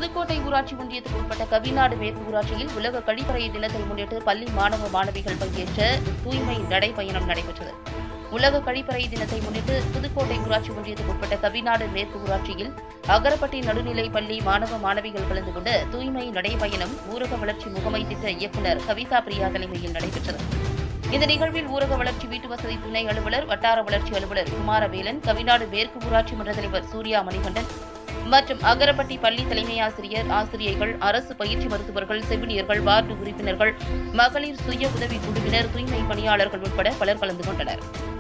புதுக்கோட்டை ஊராட்சி ஒன்றியத்துக்கு உட்பட்ட கவிநாடு மேற்கு ஊராட்சியில் உலக கழிப்பறை தினத்தை முன்னிட்டு பள்ளி மாணவ மாணவிகள் பங்கேற்ற தூய்மை நடைபயணம் நடைபெற்றது. உலக கழிப்பறை தினத்தை முன்னிட்டு புதுக்கோட்டை ஊராட்சி ஒன்றியத்துக்கு உட்பட்ட கவிநாடு மேற்கு ஊராட்சியில் அகரப்பட்டி நடுநிலைப் பள்ளி மாணவ மாணவிகள் கலந்து கொண்ட தூய்மை நடைபயணம் ஊரக வளர்ச்சி முகமை திட்ட இயக்குநர் கவிதா பிரியா தலைமையில் நடைபெற்றது. இந்த நிகழ்வில் ஊரக வளர்ச்சி வீட்டுவசதி துணை அலுவலர், வட்டார வளர்ச்சி அலுவலர் குமாரவேலன், கவிநாடு மேற்கு ஊராட்சி மன்ற தலைவர் சூர்யா மணிகண்டன் மற்றும் அகரப்பட்டி பள்ளி தலைமை ஆசிரியர், ஆசிரியைகள், அரசு பயிற்சி மருத்துவர்கள், செவிலியர்கள், வார்டு உறுப்பினர்கள், மகளிர் சுய உதவி குழுவினர், தூய்மை பணியாளர்கள் உட்பட பலர் கலந்து கொண்டனர்.